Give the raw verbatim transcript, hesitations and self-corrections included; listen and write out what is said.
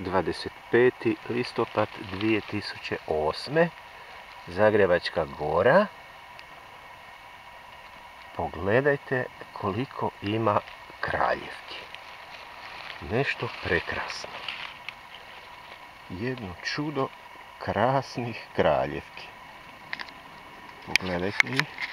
dvadeset peti listopad dvije tisuće osme. Zagrebačka gora. Pogledajte koliko ima kraljevki. Nešto prekrasno. Jedno čudo krasnih kraljevki. Pogledajte ih.